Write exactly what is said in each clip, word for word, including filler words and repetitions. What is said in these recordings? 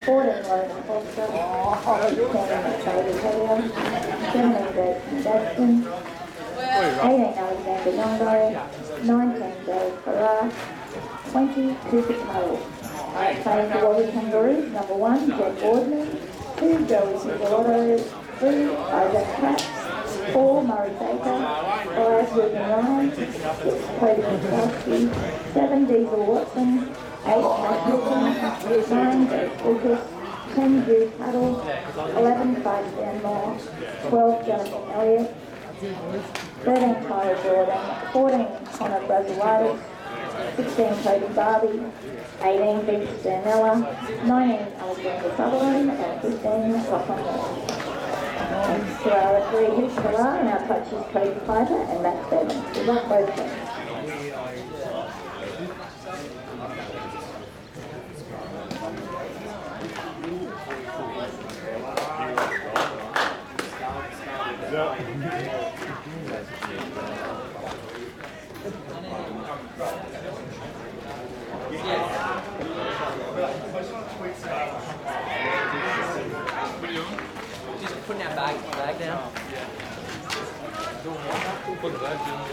fourteen Logan Foster, sixteen Baby Helio, seventeen Jason Jackson, eighteen Alexander Yondo, nineteen Joe Farrar, twenty Cooper Tuttle. Playing for Wagga Kangaroos, number one, Jed Boardman, two Joey Sigurado, three Isaac Katz, four Murray Baker, five William Ryan, six Cody Mclusky, seven Diesel Watson, eight Matt Hilton, nine Jake Lucas, ten Drew Tuttle, eleven Five Stan Moore, twelve Jonathan Elliott, thirteen Tyler Jordan, fourteen Connor Brazilaris, sixteen Cody Barbie, eighteen Vince Danella, nineteen Alexander Sutherland, and fifteen Lachlan Moore. Thanks to our referee Hugh Farrar and our coaches Cody Piper and Matt Stebbins. Good luck both teams. Just putting that bag, bag down. Put the bag down.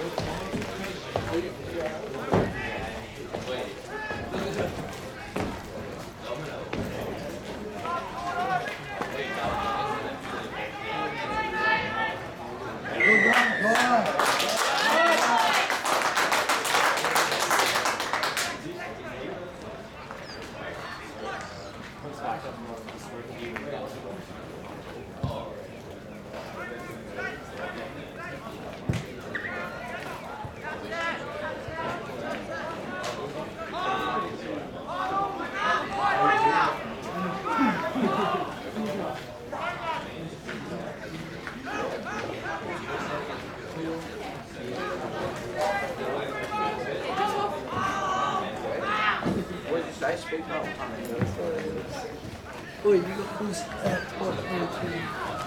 I speak all the time. Oh, you got who's at what twenty-three?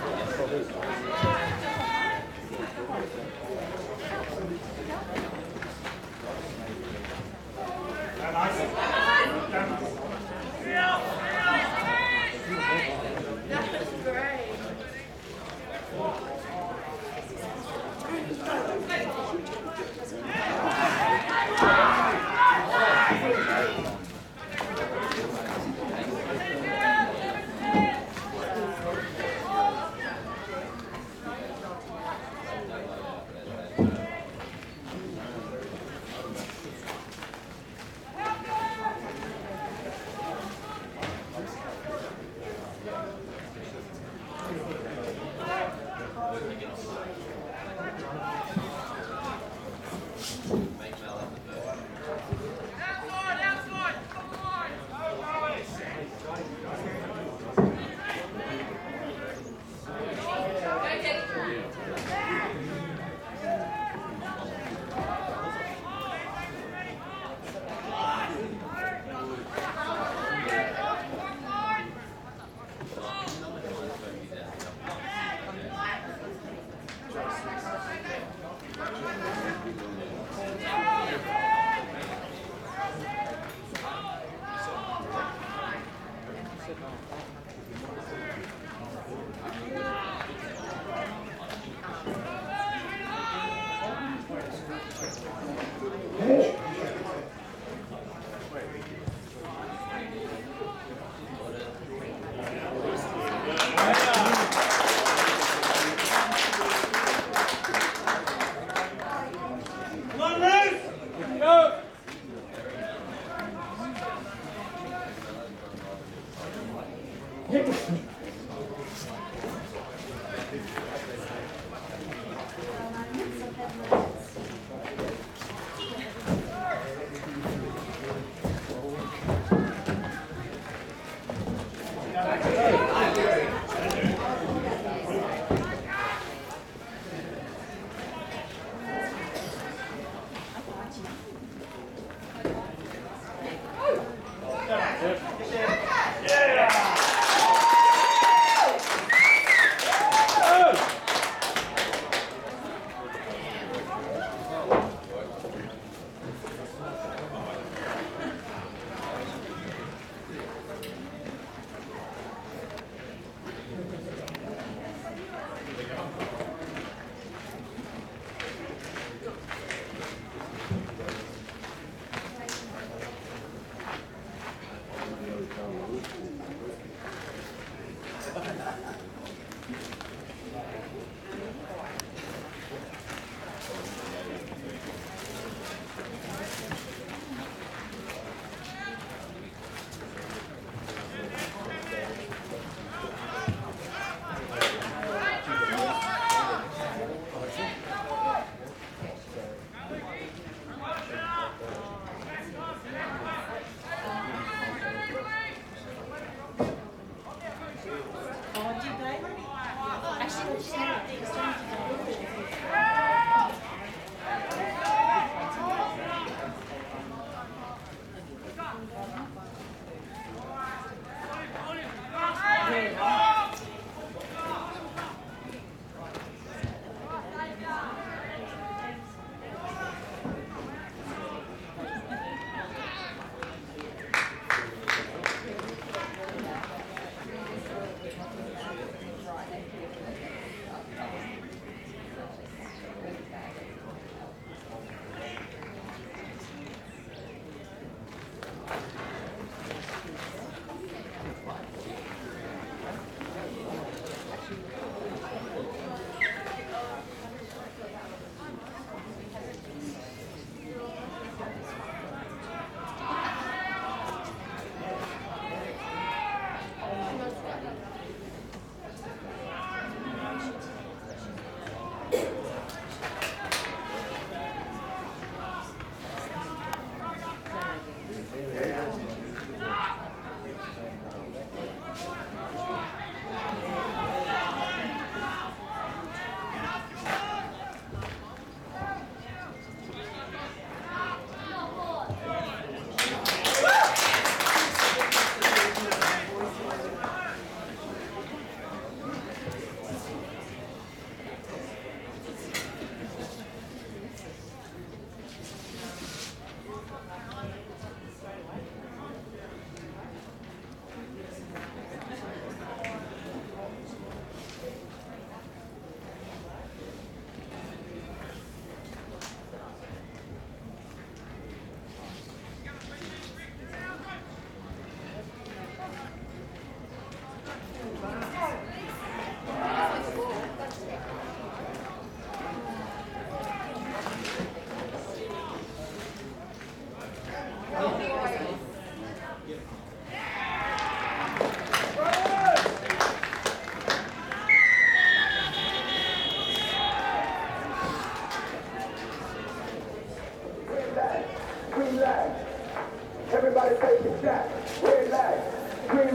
That's great.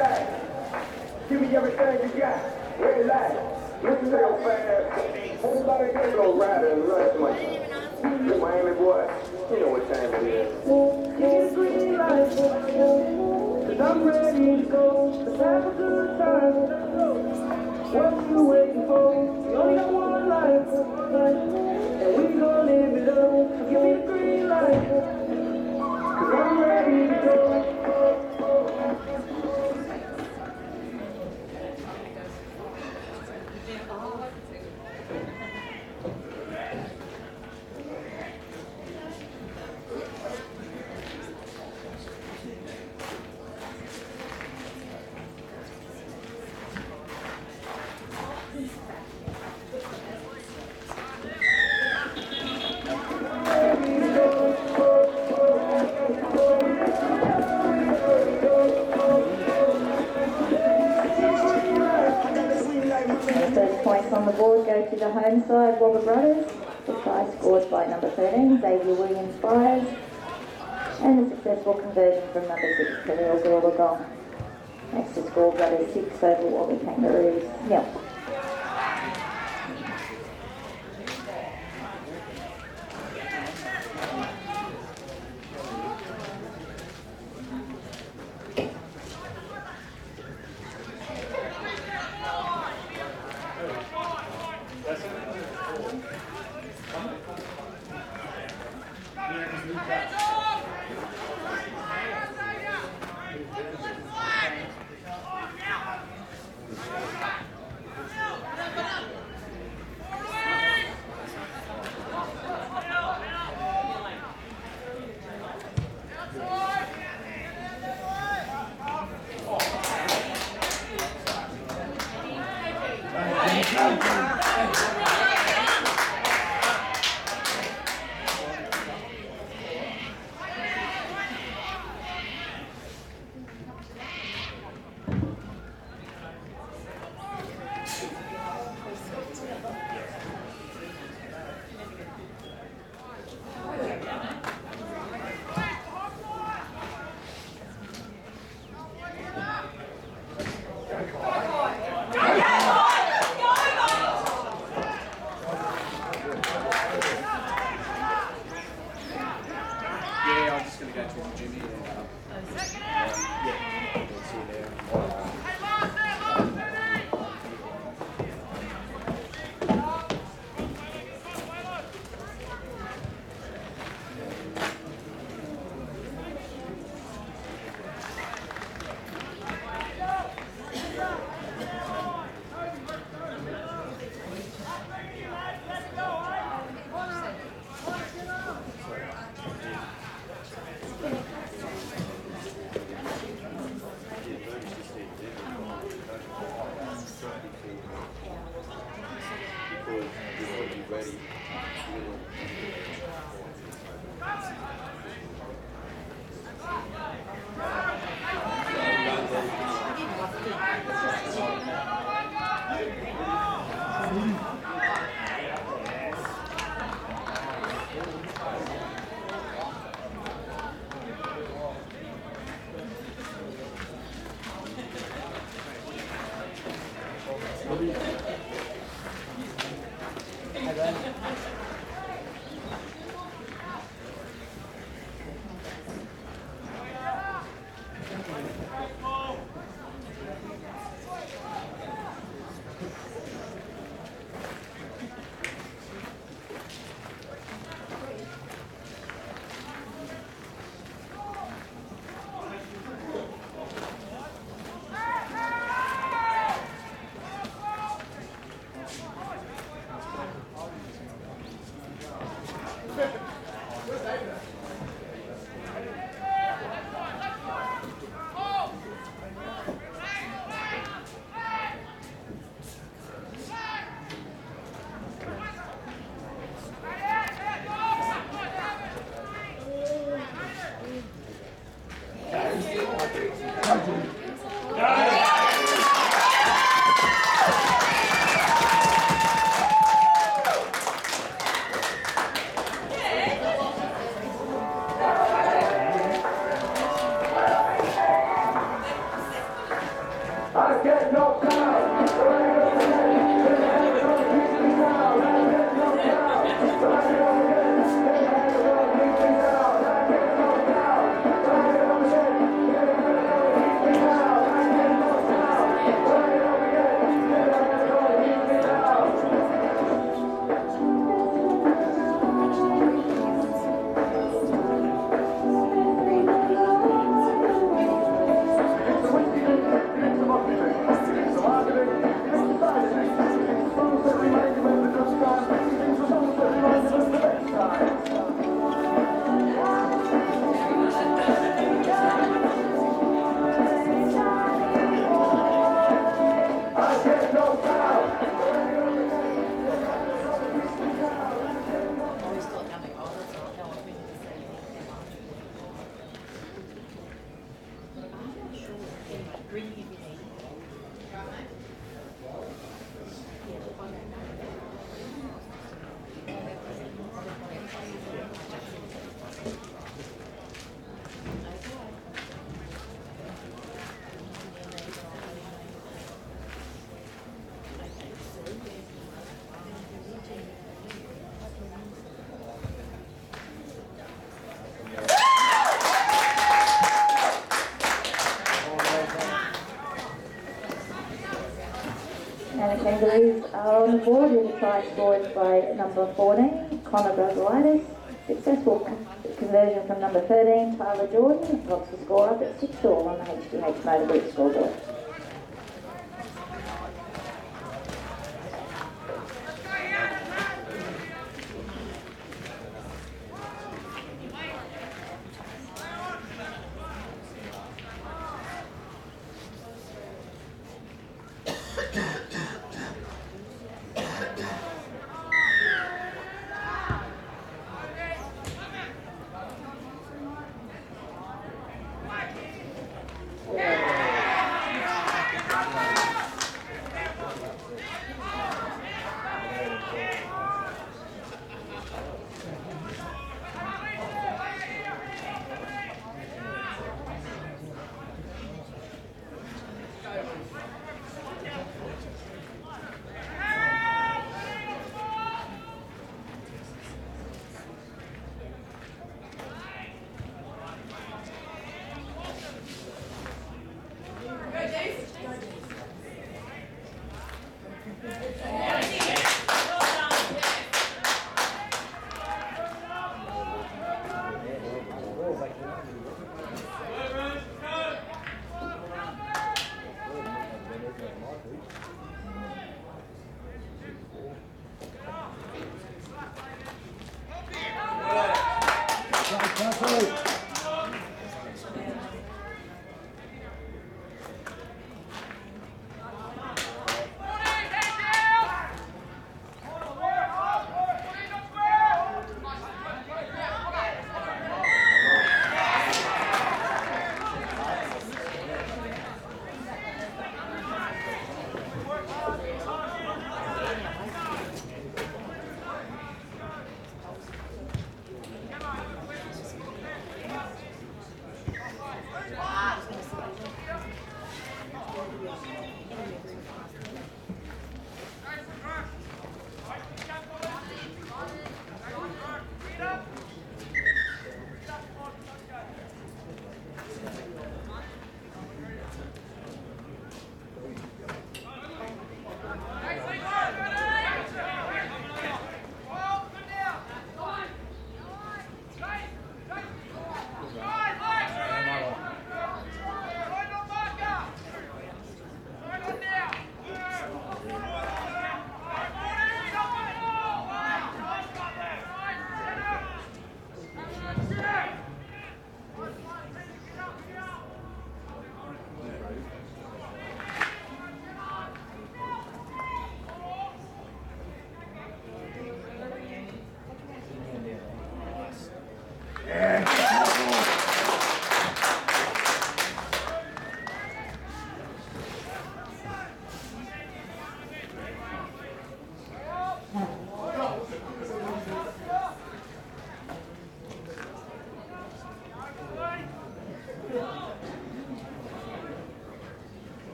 light. Give me everything you got. Red light. Listen real fast. Everybody can go ride and lunch money. You Miami boy, you know what time it is. Give me green light. Cause I'm ready to go. Let's have a good time. What you waiting for? We only got one life. And we gon' live it up. So give me the green light. Cause I'm ready to go. Points on the board go to the home side, Wagga Brothers. The try scored by number thirteen, Xavier Williams Byers, and a successful conversion from number six, Khalil Gilbagong. Next to score Brothers six over Wagga Kangaroos nil. And the Kangaroos are on the board with a try scored by number fourteen, Kangaroos. Successful conversion from number thirteen, Tyler Jordan, drops the score up at six all on the H D H Motor Group scoreboard.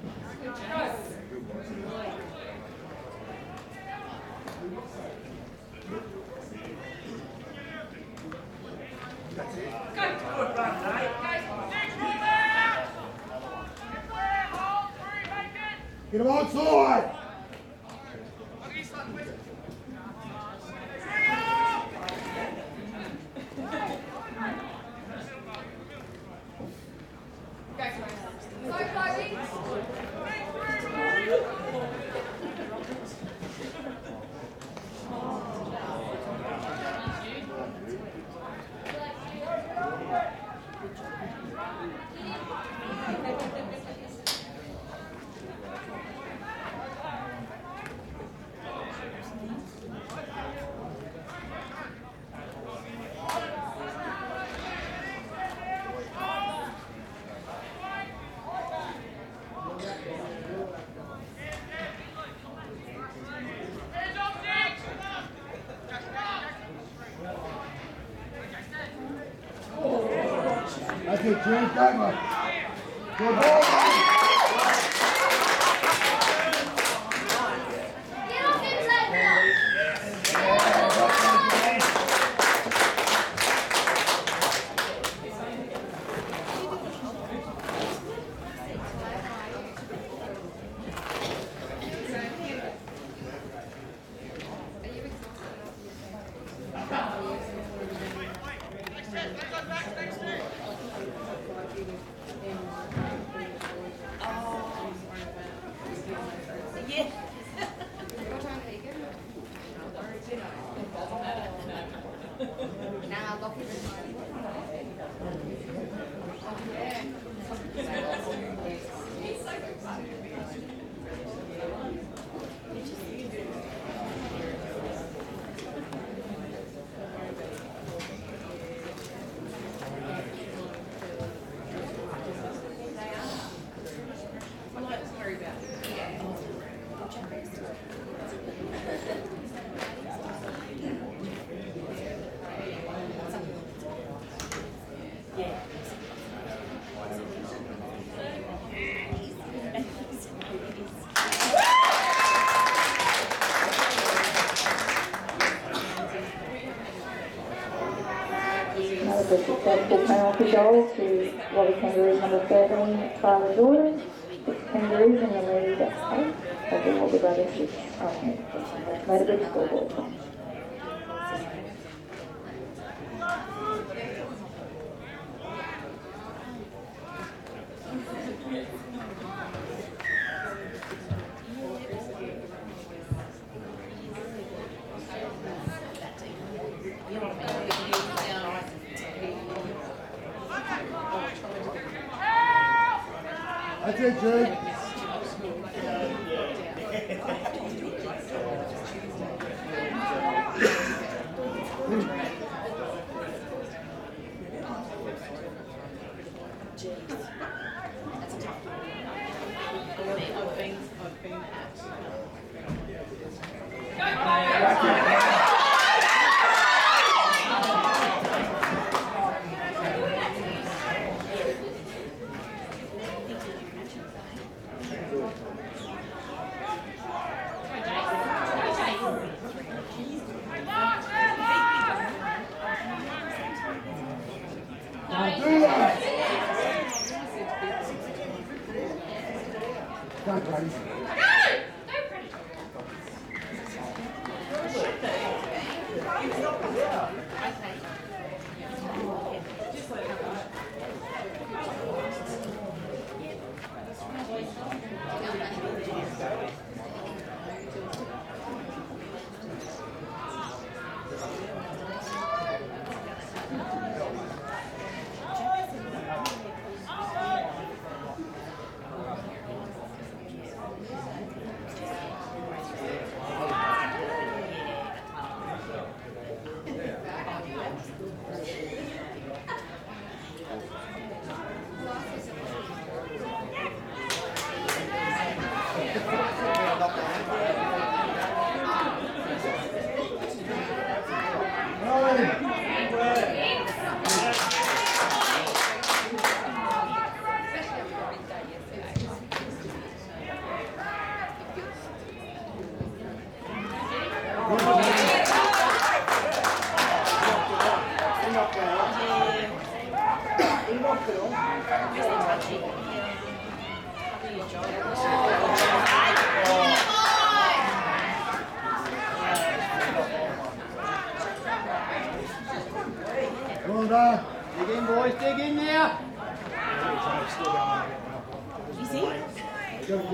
Get him outside! That's it, James. Timer. Good ball. Another successful penalty goal to Wagga Kangaroos number thirteen, Tyler Jordan. Kangaroos in the lead at eight of the Wagga Brothers six. Okay, that's made a big scoreboard. That's it, Jake.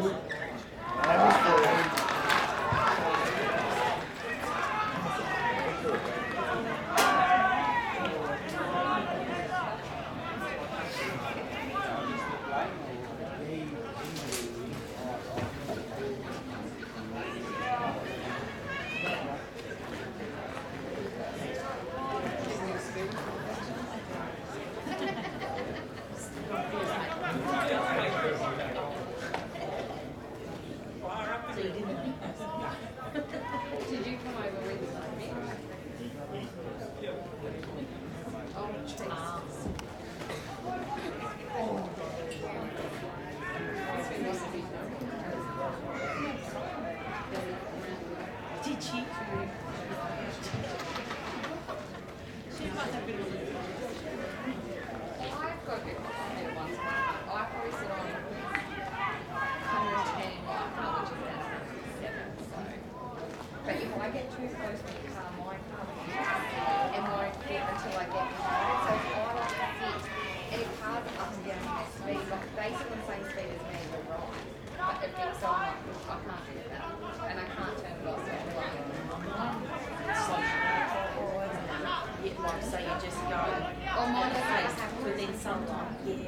Did you come over with me? Oh, Did she? She must have been really good. I've got a bit of once. I probably sit on one hundred ten, which is now seven. So, but if I get too close to the car, my car and won't get until I get behind. So if I like to sit, and if cars are up and down their speed, like basically the same speed as me, but right. But if it's on, I can't do that, and I can't turn it off. So I'm like, Yeah, like, so you just go. oh, mine doesn't have to. Within some time, yeah.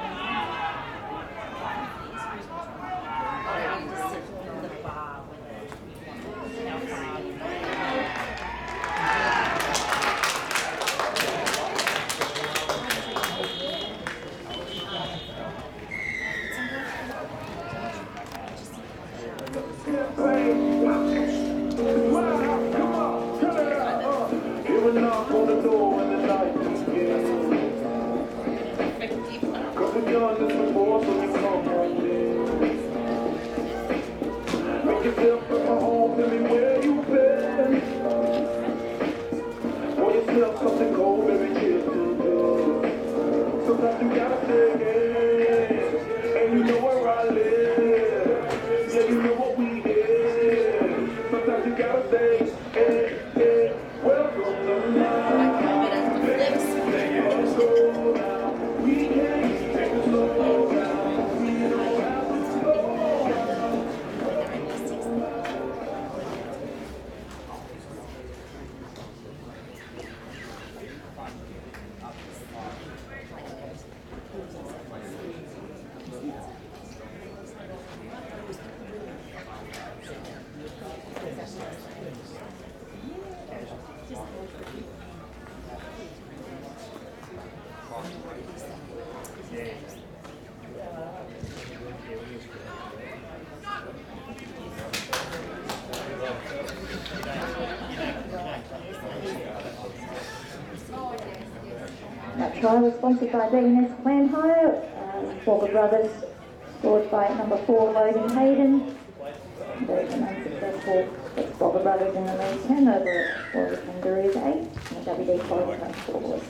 Or you just sit in the bar with how far you Knock on the door when the night begins. Cause we've done this before, so you come on in. Make yourself come home, tell me where you've been. Pour yourself something cold, baby, chill to do. Sometimes you gotta say, hey, and you know where I live. Yeah, you know what we did. Sometimes you gotta say, hey, hey, welcome to life. That try was sponsored by D and S Plan Hire. Uh, Wagga Brothers scored by number four Logan Hayden. There's an unsuccessful Wagga Brothers in the league ten over for the Kangaroos eight and the W D four twenty-four boys.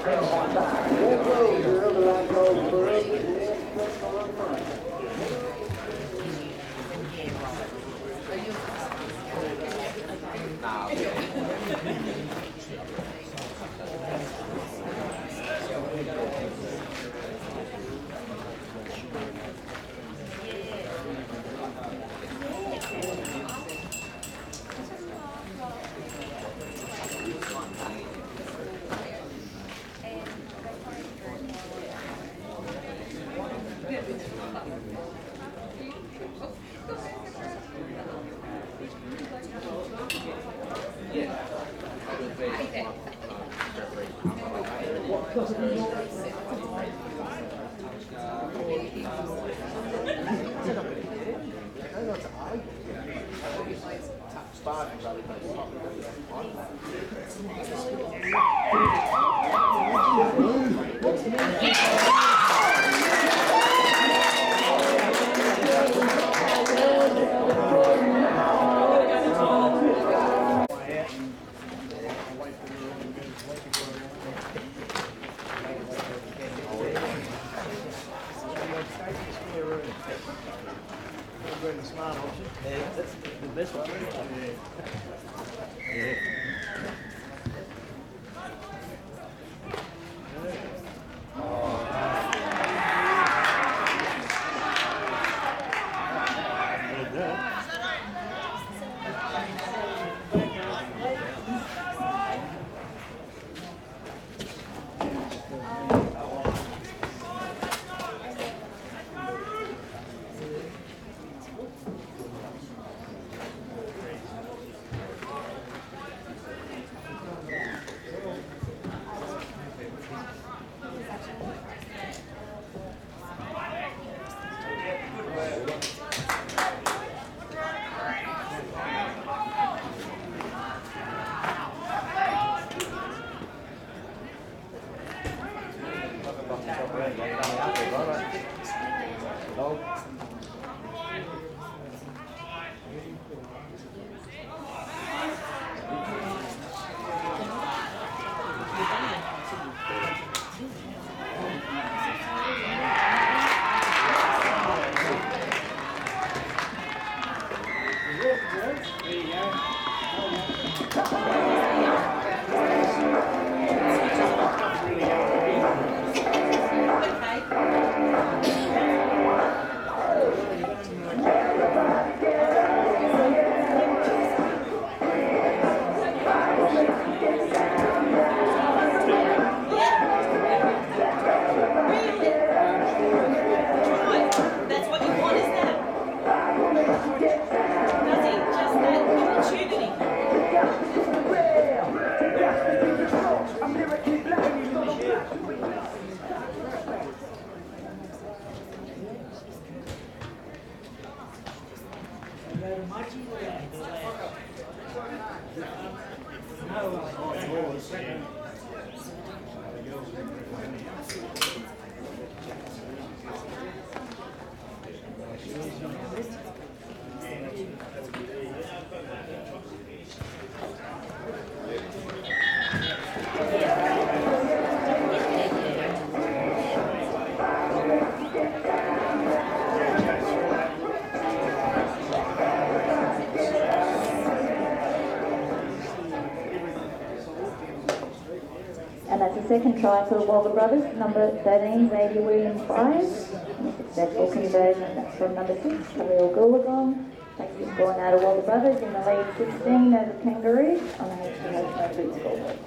And that's the second try for the Wagga brothers, number thirteen, Xavier Williams Prize. And a successful conversion from number six, Khalil Gulagong. Takes the score now to Wagga brothers in the lead sixteen over Kangaroos on the H D H Rugby scoreboard.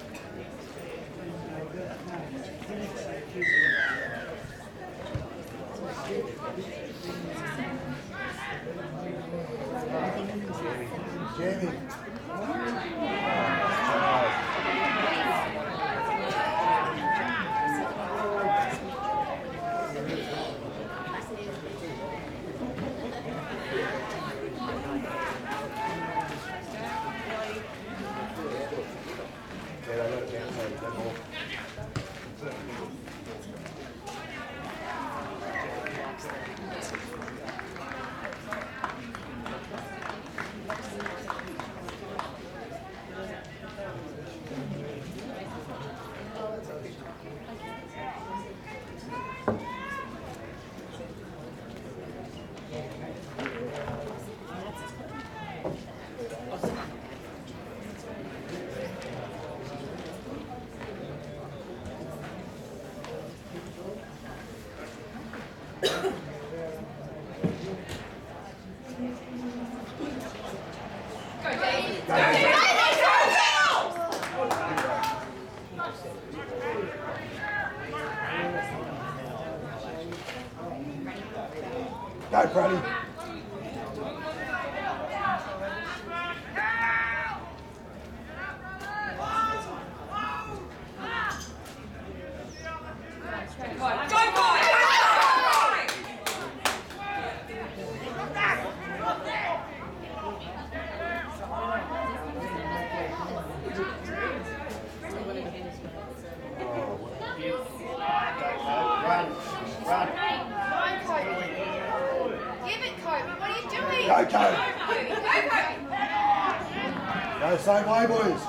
Jamie. Go, Freddie. Go, Cody. Go same way, boys.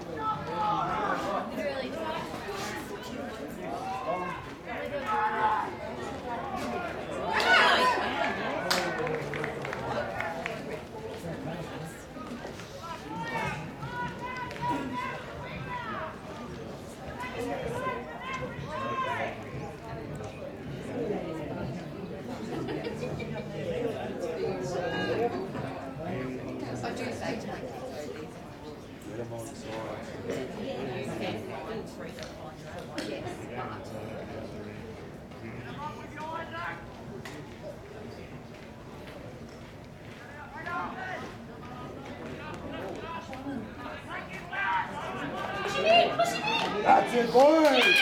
That's it, boys.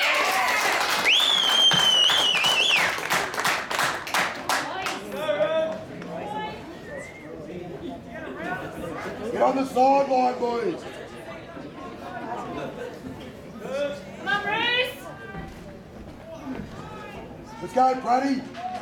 Get on the sideline, boys. Come on, Bruce! Let's go, Praddy.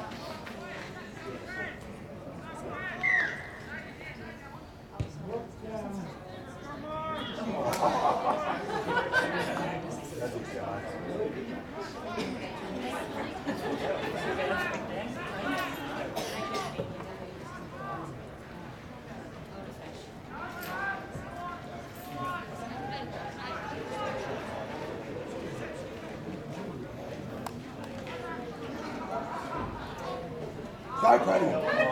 Go, Praddy.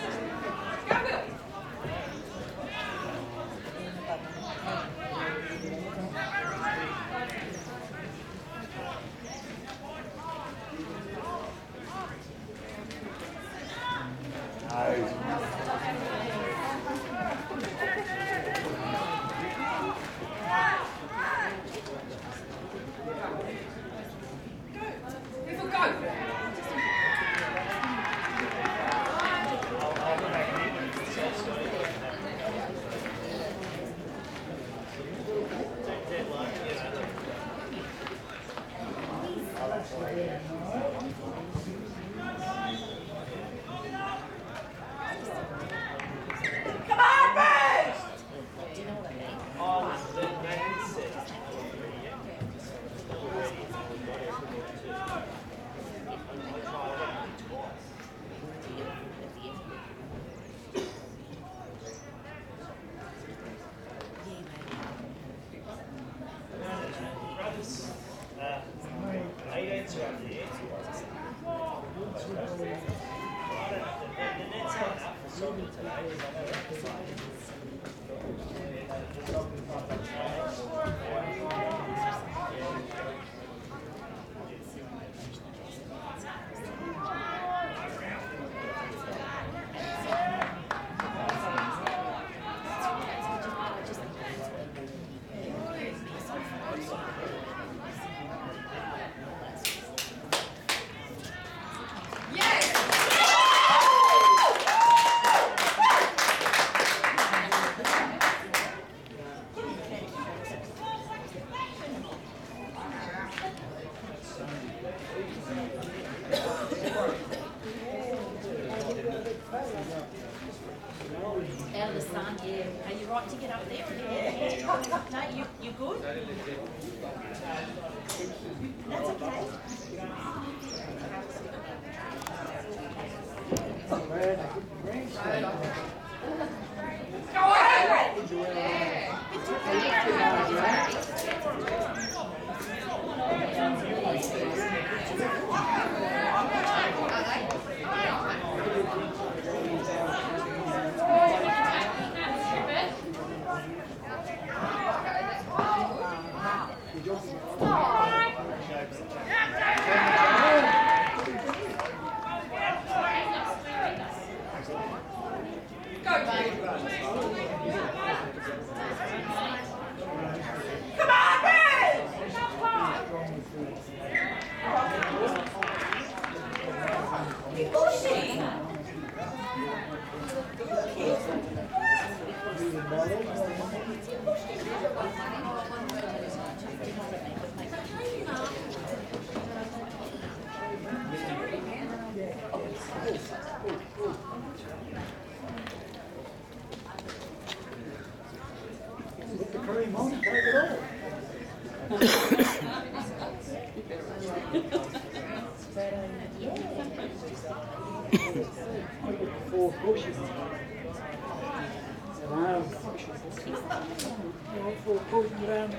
Out of the sun, yeah. Are you right to get up there? Yeah. No, you, you good? That's okay. Go on! Yeah! game on, take it all. Four pushes. Wow. Four pushes around.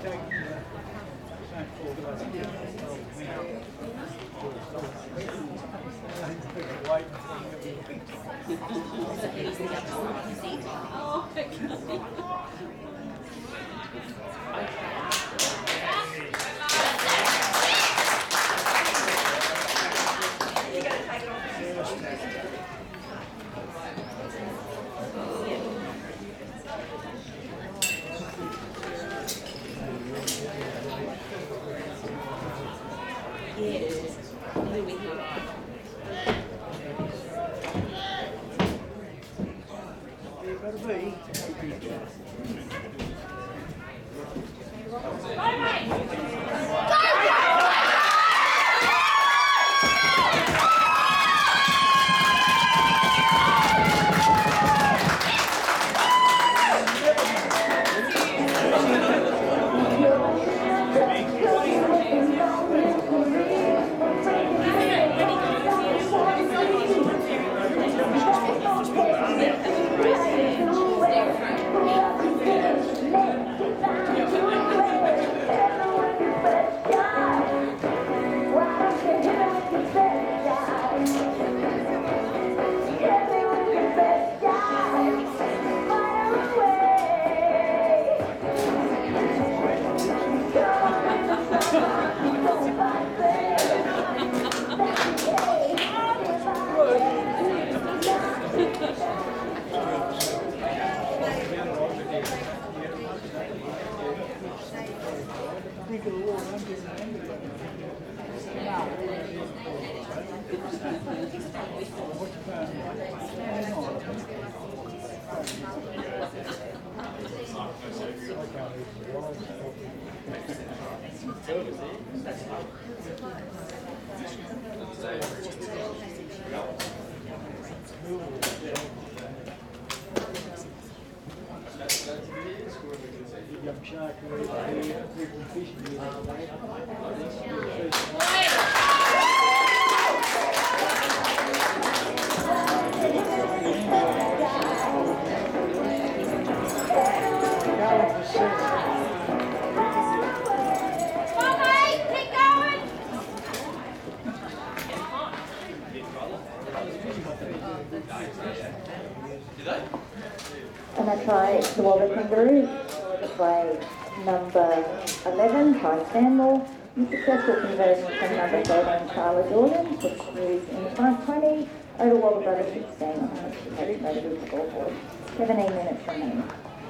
And I try the Wagga Kangaroos, play number eleven, Ty Stanmore, unsuccessful conversion from number thirteen, Carla Jordan, which moves in the front twenty, over Wagga Brothers sixteen, on which she has played a good scoreboard. seventeen minutes remaining.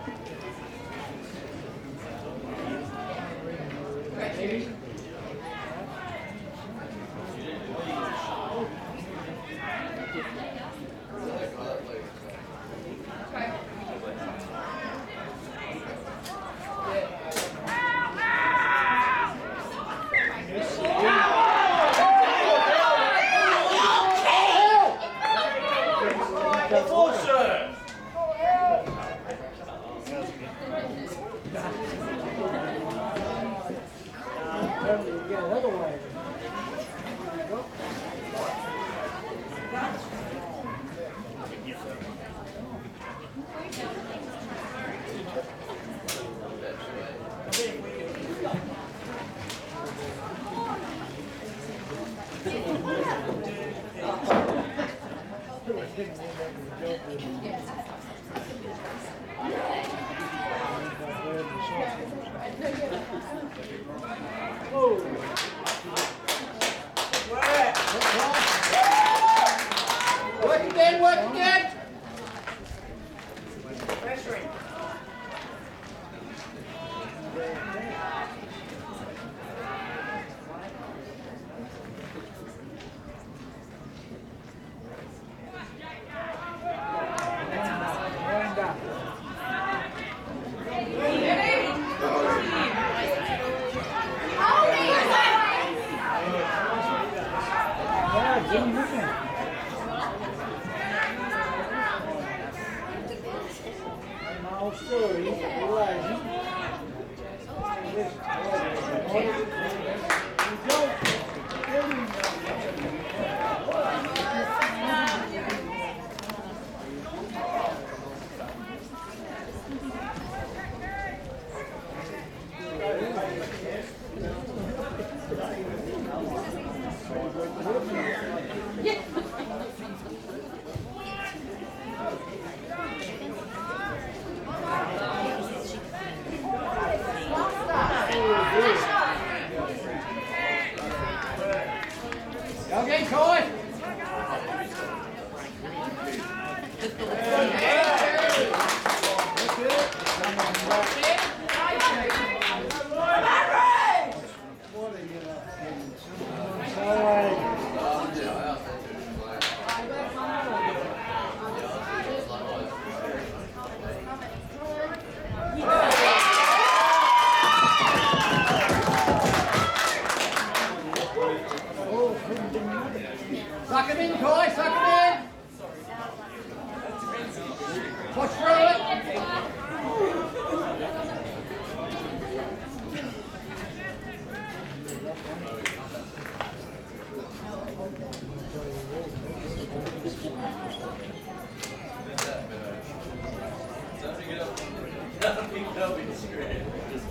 Work again, work again. Pressuring.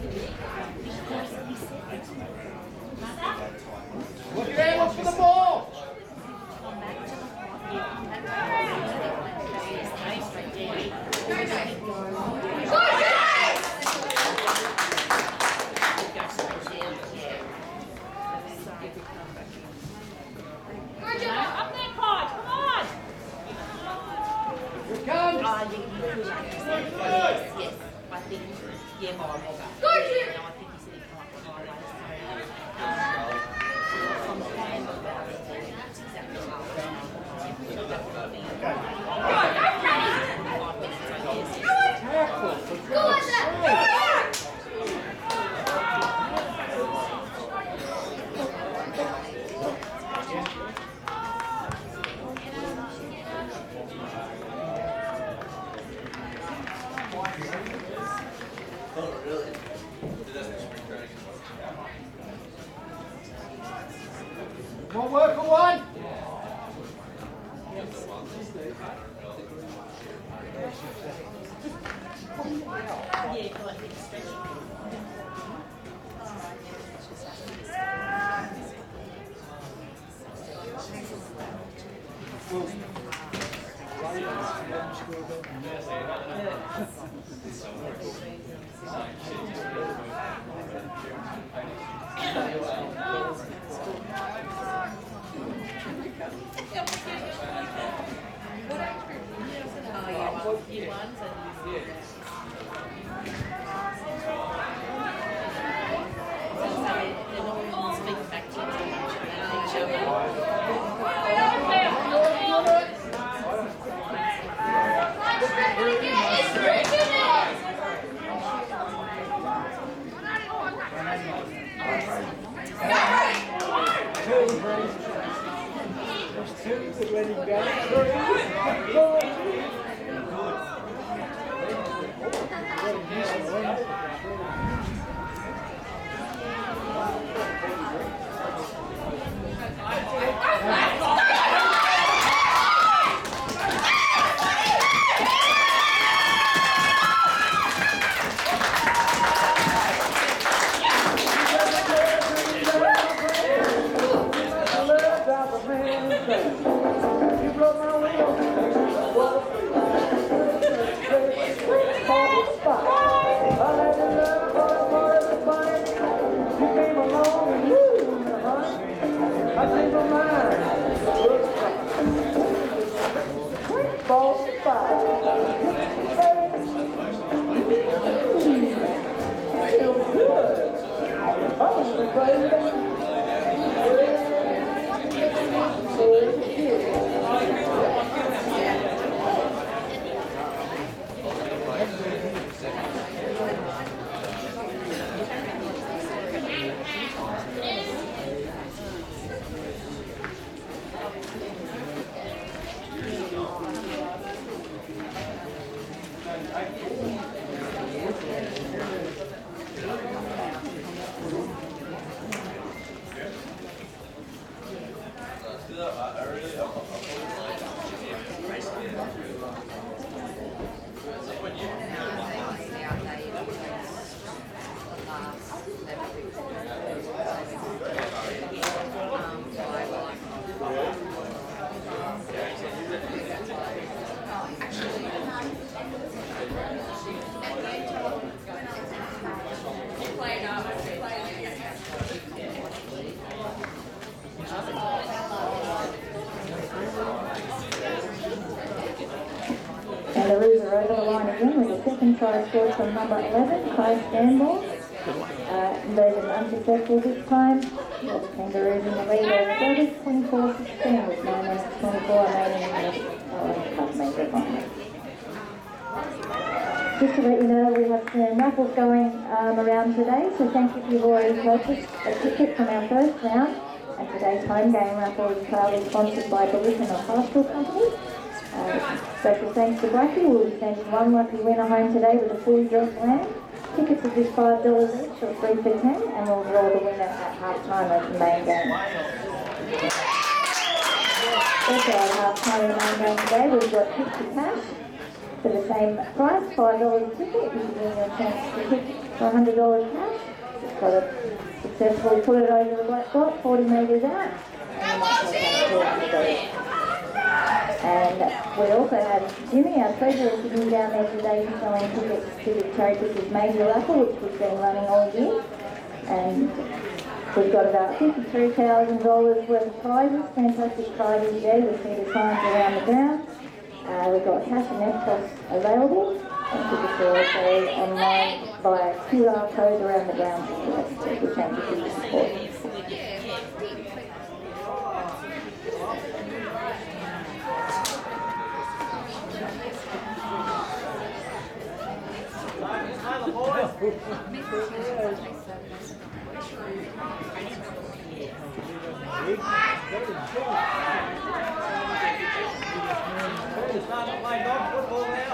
Look at him, look for the ball! Up there, Pod, come on! Here it comes! Ah, you can do that. Yes, yes. I think, yeah, more Wagga. No, I think he said he can't fly away. So, from the hand of that, that's exactly what I was One worker, one! yeah, for like the stretching. Oh, yeah, well, year ones and year they're not speaking back to each Kangaroos are over the line again with a second try scored from number eleven, Kai Stanmore. Uh, those are unsuccessful this time. The Kangaroos in the lead over Brothers, twenty-four sixteen with nine minutes twenty-four remaining in the uh, Cup Major final. Just to let you know, we have some raffles going um, around today, so thank you if you've already purchased a ticket from our first round. And today's home game raffle is proudly sponsored by the Wickham Pastoral Company. Uh, special thanks to Blackie. We'll be sending one lucky winner home today with a fully dressed lamb. Tickets are just five dollars each or three for ten, and we'll draw the winner at half time of the main game. Also at half time of the main game today, we've got fifty cash for the same price, five dollars a ticket. You can win your chance to pick for one hundred dollars cash. Just got to successfully put it over the black dot, forty metres out. And you might take home two hundred dollars. And we also have Jimmy, our treasurer, sitting down there today selling tickets to the charity which is Major Raffle, which we've been running all year. And we've got about fifty-three thousand dollars worth of prizes, fantastic prizes there. You'll see the signs around the ground. Uh, we've got cash and F-Post available. And tickets are also online via Q R code around the ground. So that's the thank you for your support. Starting to play dog football now.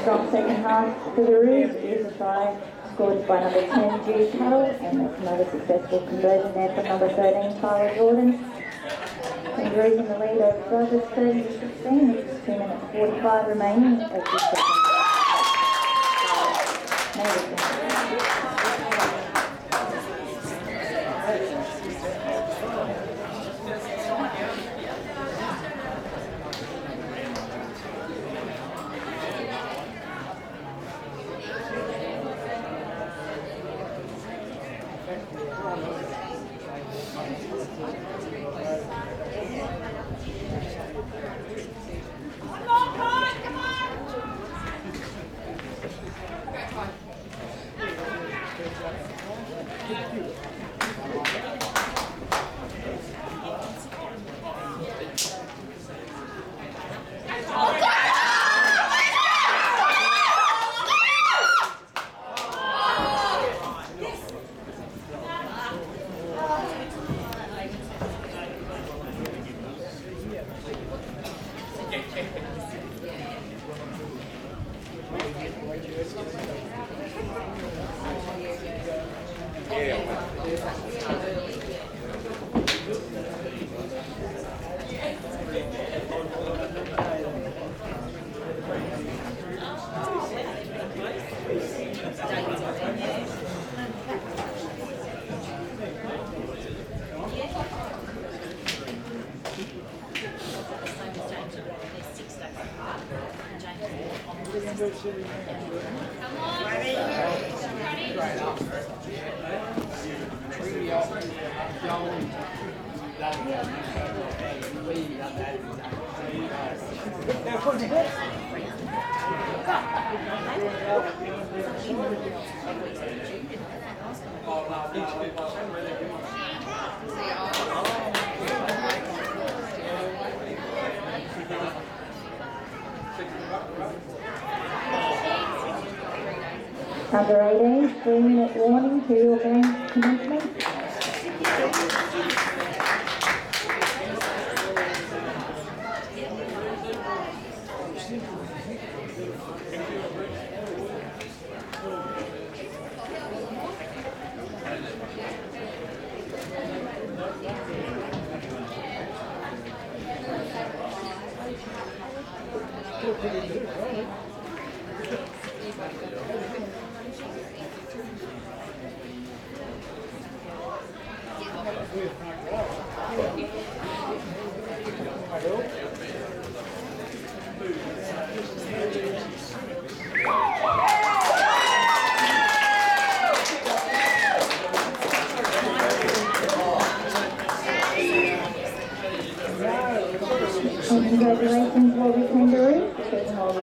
strong second half for the Roos is a try scored by number ten, Jude Carroll, and that's another successful conversion there from number thirteen, Tyler Jordan. Kangaroos in the lead over Brothers thirty to sixteen, with two minutes forty-five remaining of this second half. Under eighteen, three minute warning to your game commencement. Congratulations, Wagga Kangaroos.